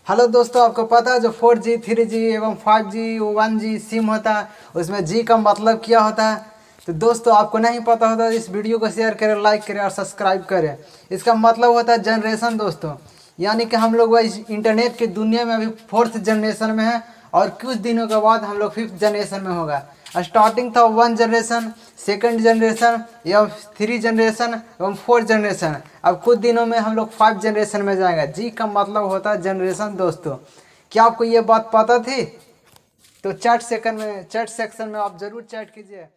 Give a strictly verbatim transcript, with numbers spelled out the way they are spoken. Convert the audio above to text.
Hello दोस्तों, आपको पता है जो फोर जी थ्री जी एवं five G one G SIM होता है उसमें जी का मतलब क्या होता है। तो दोस्तों आपको नहीं पता होता इस वीडियो को शेयर करें, लाइक करें और सब्सक्राइब करें। इसका मतलब होता है जनरेशन दोस्तों, यानी कि हम लोग वह इस इंटरनेट की दुनिया में अभी फोर्थ जनरेशन में है और कुछ दिनों के बाद हम लोग फिफ्थ जनरेशन में होगा। स्टार्टिंग था वन जनरेशन, सेकंड जनरेशन एवं थ्री जनरेशन एवं फोर्थ जनरेशन। अब कुछ दिनों में हम लोग फाइव जनरेशन में जाएंगे। जी का मतलब होता है जनरेशन दोस्तों। क्या आपको ये बात पता थी? तो चैट सेकंड में चैट सेक्शन में आप जरूर चैट कीजिए।